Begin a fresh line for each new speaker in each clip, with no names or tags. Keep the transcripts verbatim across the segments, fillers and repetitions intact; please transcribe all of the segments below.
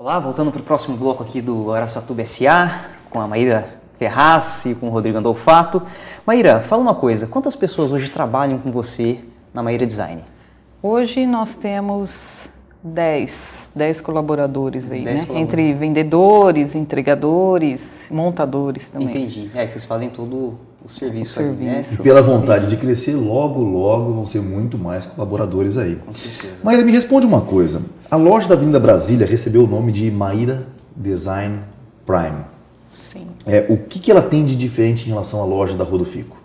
Olá, voltando para o próximo bloco aqui do Araçatuba S A, com a Maíra Ferraz e com o Rodrigo Andolfato. Maíra, fala uma coisa, quantas pessoas hoje trabalham com você na Maíra Design?
Hoje nós temos dez, dez colaboradores aí,
dez
né?
colaboradores.
Entre vendedores, entregadores, montadores também.
Entendi, é que vocês fazem todo o serviço,
O
aí, né?
serviço.
E pela vontade de crescer, logo, logo vão ser muito mais colaboradores aí.
Com certeza.
Maíra, me responde uma coisa. A loja da Avenida Brasília recebeu o nome de Maíra Design Prime.
Sim.
É, o que, que ela tem de diferente em relação à loja da Rua do Fico?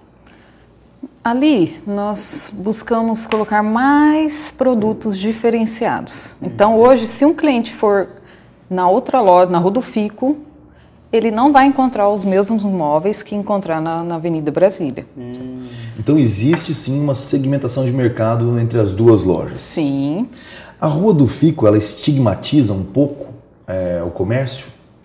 Ali nós buscamos colocar mais produtos diferenciados. Então hoje, se um cliente for na outra loja, na Rua do Fico, ele não vai encontrar os mesmos móveis que encontrar na, na Avenida Brasília.
Hum.
Então existe sim uma segmentação de mercado entre as duas lojas.
Sim.
A Rua do Fico, ela estigmatiza um pouco é, o comércio.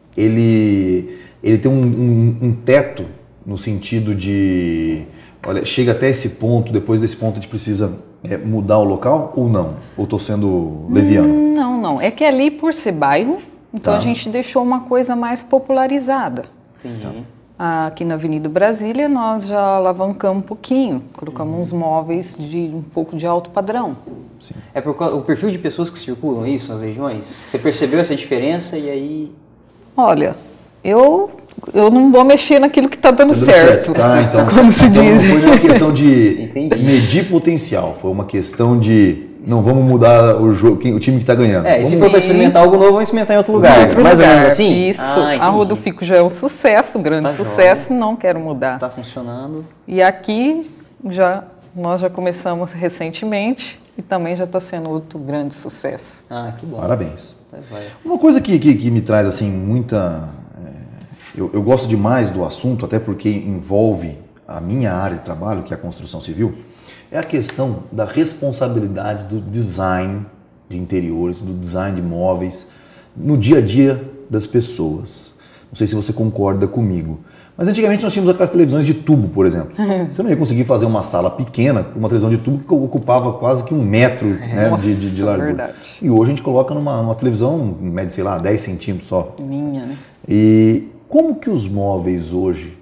Ele, ele tem um, um, um teto no sentido de, olha, chega até esse ponto, depois desse ponto a gente precisa é, mudar o local ou não? Ou estou sendo leviano?
Hum, não, não. É que ali, por ser bairro, então
Tá.
a gente deixou uma coisa mais popularizada.
Entendi.
Aqui na Avenida Brasília nós já alavancamos um pouquinho, colocamos uns móveis de um pouco de alto padrão.
Sim.
É por causa- o perfil de pessoas que circulam isso nas regiões? Você percebeu essa diferença e aí...
Olha, eu, eu não vou mexer naquilo que está dando,
Tá dando
certo,
Tá, então,
como se
então
diz.
não foi uma questão de
Entendi.
medir potencial, foi uma questão de não vamos mudar o, jogo, quem- o time que está ganhando.
É, e se
Vamos-
for para experimentar algo novo, vamos experimentar em outro lugar.
Em outro
Mais
lugar.
ou menos assim?
Isso,
Ah,
a Rua do
entendi.
Fico já é um sucesso, um grande
Tá
sucesso, não quero mudar.
Tá funcionando.
E aqui já nós já começamos recentemente e também já está sendo outro grande sucesso.
Ah, que bom.
Parabéns.
Tá, vai.
Uma coisa que, que, que me traz assim muita... é, eu, eu gosto demais do assunto, até porque envolve a minha área de trabalho, que é a construção civil, é a questão da responsabilidade do design de interiores, do design de móveis, no dia a dia das pessoas. Não sei se você concorda comigo, mas antigamente nós tínhamos aquelas televisões de tubo, por exemplo. Você não ia conseguir fazer uma sala pequena com uma televisão de tubo que ocupava quase que um metro né,
Nossa,
de, de, de largura.
verdade.
E hoje a gente coloca numa, numa televisão, mede, sei lá, dez centímetros só.
Minha, né?
E como que os móveis hoje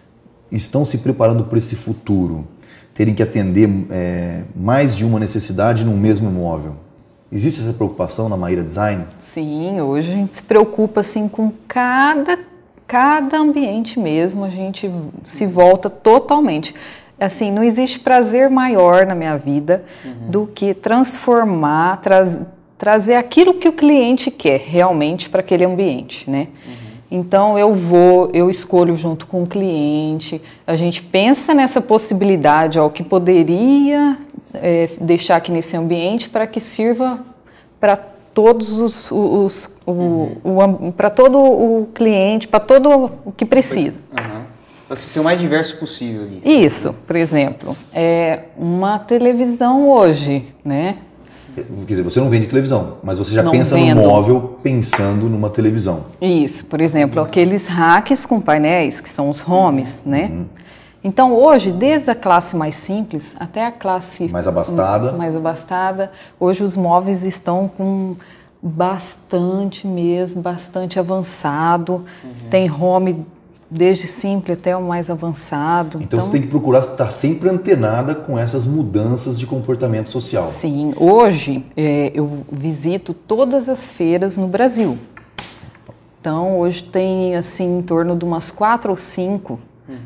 estão se preparando para esse futuro? Terem que atender é, mais de uma necessidade no mesmo móvel. Existe essa preocupação na Maíra Design?
Sim, hoje a gente se preocupa assim com cada, cada ambiente mesmo, a gente se volta totalmente. Assim, não existe prazer maior na minha vida
Uhum.
do que transformar, traz, trazer aquilo que o cliente quer realmente para aquele ambiente, né?
Uhum.
Então eu vou, eu escolho junto com o cliente, a gente pensa nessa possibilidade, ó, o que poderia é, deixar aqui nesse ambiente para que sirva para todos os, os o, o, para todo o cliente, para todo o que precisa.
Aham. Para ser o mais diverso possível ali.
Isso, por exemplo, é uma televisão hoje, né?
Quer dizer, você não vende televisão, mas você já
Não
pensa
vendo.
no móvel pensando numa televisão.
Isso, por exemplo, aqueles racks com painéis, que são os homes, né? Então hoje, desde a classe mais simples até a classe
Mais abastada.
mais abastada, hoje os móveis estão com bastante mesmo, bastante avançado. Tem home desde simples até o mais avançado.
Então, você tem que procurar estar sempre antenada com essas mudanças de comportamento social.
Sim, hoje é, eu visito todas as feiras no Brasil. Então, hoje tem assim em torno de umas quatro ou cinco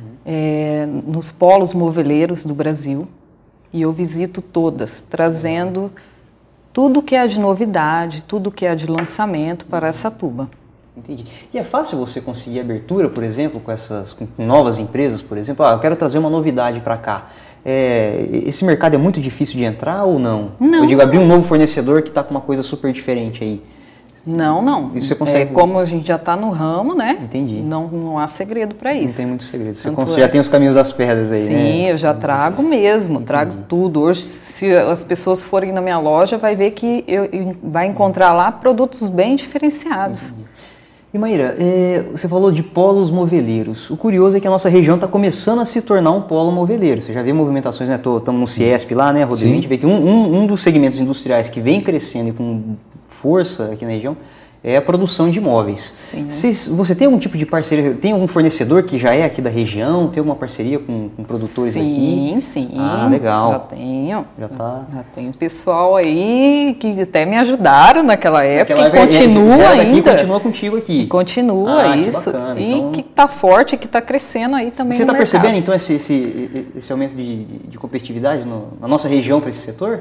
é, nos polos moveleiros do Brasil. E eu visito todas, trazendo tudo que é de novidade, tudo que é de lançamento para Araçatuba.
Entendi. E é fácil você conseguir abertura, por exemplo, com essas com novas empresas, por exemplo? Ah, eu quero trazer uma novidade para cá. É, esse mercado é muito difícil de entrar ou não?
Não.
Eu digo, abrir um novo fornecedor que está com uma coisa super diferente aí.
Não, não.
Isso você consegue-
É, como a gente já está no ramo, né?
Entendi.
Não, não há segredo para
Não
isso.
tem muito segredo. Você
Tanto
cons-
é.
já tem os caminhos das pedras aí,
Sim,
né?
eu já trago mesmo, trago tudo. Hoje, se as pessoas forem na minha loja, vai ver que eu, eu- vai encontrar lá produtos bem diferenciados.
E Maíra, é, você falou de polos moveleiros. O curioso é que a nossa região está começando a se tornar um polo moveleiro. Você já vê movimentações, né? Estamos no Ciesp lá, né, Rodrigo?
Sim.
A gente vê que um, um, um dos segmentos industriais que vem crescendo e com força aqui na região é a produção de imóveis.
Sim.
Você, você tem algum tipo de parceria, tem algum fornecedor que já é aqui da região, tem alguma parceria com, com produtores
sim,
aqui?
Sim, sim.
Ah, legal.
Já tenho.
Já tá.
Já tenho pessoal aí que até me ajudaram naquela época
Naquela
e continua
é,
ainda.
E continua contigo aqui.
E continua
ah,
isso.
Que bacana.
E
então...
que tá forte, que tá crescendo aí também.
Você
no
está
mercado.
percebendo então esse, esse, esse aumento de, de competitividade no, na nossa região para esse setor?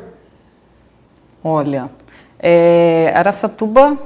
Olha, é, Araçatuba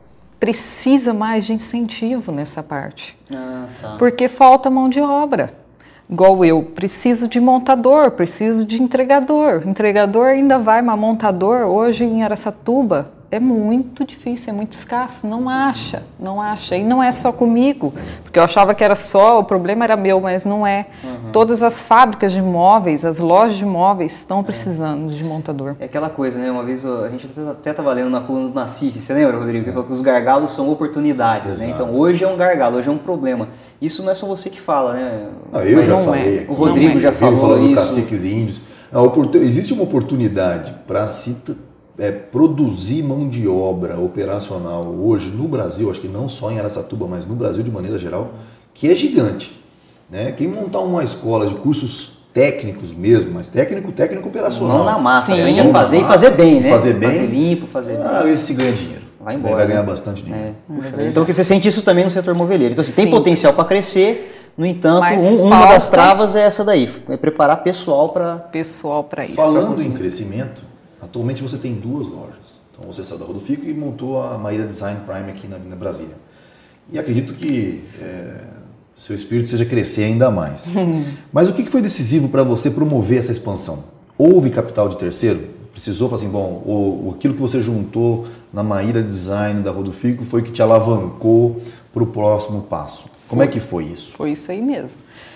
precisa mais de incentivo nessa parte.
Ah, tá.
Porque falta mão de obra. Igual eu, preciso de montador, preciso de entregador. Entregador ainda vai, mas montador hoje em Araçatuba é muito difícil, é muito escasso, não acha, não acha. E não é só comigo, porque eu achava que era só, o problema era meu, mas não é. Uhum. Todas as fábricas de móveis, as lojas de móveis estão precisando é. de montador.
É aquela coisa, né? Uma vez a gente até estava lendo na coluna do Nassif, você lembra, Rodrigo? Que falou que os gargalos são oportunidades, né? Então hoje é um gargalo, hoje é um problema. Isso não é só você que fala, né?
Ah, eu
mas
já
não
falei
é.
aqui.
O Rodrigo
é.
já falou
falando
isso.
Do caciques e índios. Existe uma oportunidade para se é, produzir mão de obra operacional hoje no Brasil, acho que não só em Araçatuba, mas no Brasil de maneira geral, que é gigante. Né? Quem montar uma escola de cursos técnicos mesmo, mas técnico, técnico operacional.
Não na massa,
Sim.
aprende a fazer e fazer bem, né?
Fazer bem.
Fazer limpo, fazer
ah,
bem.
Esse ganha dinheiro.
Vai embora.
Vai ganhar
né?
bastante dinheiro.
É. Puxa, é então você sente isso também no setor moveleiro. Então você tem
Sim.
potencial para crescer. No entanto, um, uma
falta...
das travas é essa daí, é preparar pessoal para
pessoal para isso.
Falando em crescimento, atualmente você tem duas lojas. Então você saiu da Rodofico e montou a Maíra Design Prime aqui na, na Brasília. E acredito que é, seu espírito seja crescer ainda mais. Mas o que foi decisivo para você promover essa expansão? Houve capital de terceiro? Precisou falar assim, bom, o, aquilo que você juntou na Maíra Design da Rodofico foi que te alavancou para o próximo passo. Como é que foi isso?
Foi isso aí mesmo.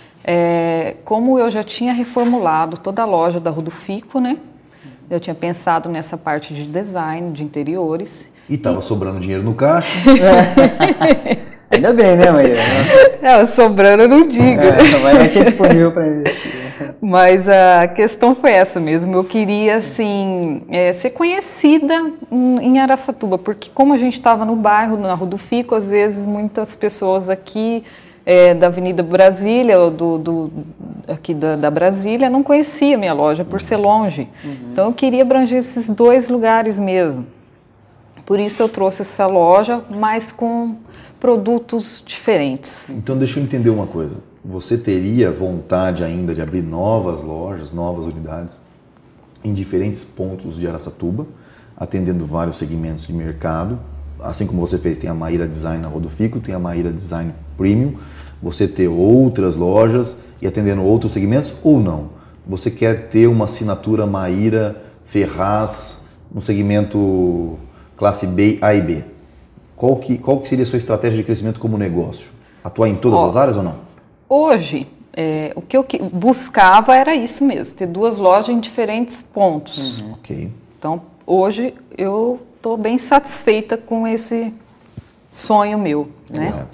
É, como eu já tinha reformulado toda a loja da Rodofico, né? Eu tinha pensado nessa parte de design, de interiores.
E estava e... sobrando dinheiro no caixa.
É. Ainda bem, né, Maíra?
É, sobrando eu não digo.
É, vai ter disponível para investir.
Mas a questão foi essa mesmo. Eu queria, assim, é, ser conhecida em Araçatuba, porque como a gente estava no bairro, na Rodofico, às vezes muitas pessoas aqui é, da Avenida Brasília, do, do, aqui da, da Brasília, não conhecia a minha loja por ser longe. Uhum. Então eu queria abranger esses dois lugares mesmo. Por isso eu trouxe essa loja, mas com produtos diferentes.
Então deixa eu entender uma coisa. Você teria vontade ainda de abrir novas lojas, novas unidades em diferentes pontos de Araçatuba, atendendo vários segmentos de mercado, assim como você fez, tem a Maíra Design na Rodofico, tem a Maíra Design Premium, você ter outras lojas e atendendo outros segmentos ou não? Você quer ter uma assinatura Maíra Ferraz no segmento classe B, A e B? Qual que, qual que seria a sua estratégia de crescimento como negócio? Atuar em todas
Ó,
as áreas ou não?
Hoje, é, o que eu buscava era isso mesmo, ter duas lojas em diferentes pontos.
Uhum. Ok.
Então, hoje eu estou bem satisfeita com esse sonho meu, né?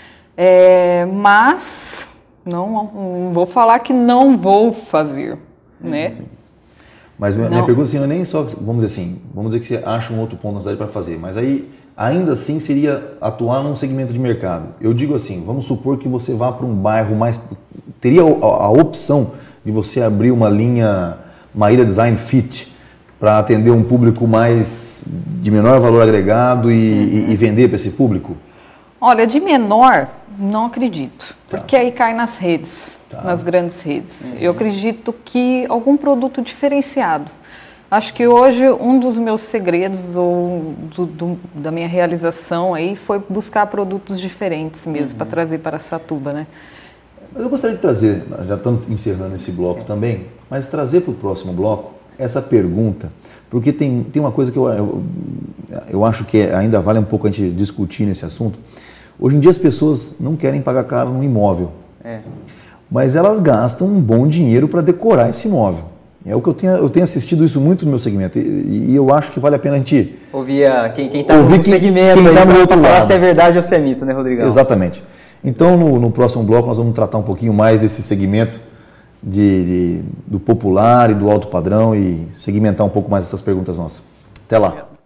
É, mas não, não vou falar que não vou fazer, né?
Sim. Mas minha, minha pergunta assim, não é nem só, vamos dizer assim, vamos dizer que você acha um outro ponto na cidade para fazer, mas aí ainda assim seria atuar num segmento de mercado. Eu digo assim, vamos supor que você vá para um bairro mais... Teria a, a opção de você abrir uma linha Maíra Design Fit para atender um público mais de menor valor agregado e, uhum. e, e vender para esse público?
Olha, de menor, não acredito.
Tá.
Porque aí cai nas redes, tá. nas grandes redes. Uhum. Eu acredito que algum produto diferenciado. Acho que hoje um dos meus segredos ou do, do, da minha realização aí foi buscar produtos diferentes mesmo, uhum. para trazer para Araçatuba, né?
Mas eu gostaria de trazer, já estamos encerrando esse bloco também, mas trazer para o próximo bloco essa pergunta, porque tem, tem uma coisa que eu, eu, eu acho que ainda vale um pouco a gente discutir nesse assunto. Hoje em dia as pessoas não querem pagar caro no imóvel,
é.
mas elas gastam um bom dinheiro para decorar esse imóvel. É o que eu tenho, eu tenho assistido isso muito no meu segmento e, e eu acho que vale a pena a gente
ouvir a, quem está
no
quem, segmento,
quem está no outro
falar
lado.
se é verdade ou se é mito, né, Rodrigão?
Exatamente. Então, no, no próximo bloco, nós vamos tratar um pouquinho mais desse segmento de, de, do popular e do alto padrão e segmentar um pouco mais essas perguntas nossas. Até lá.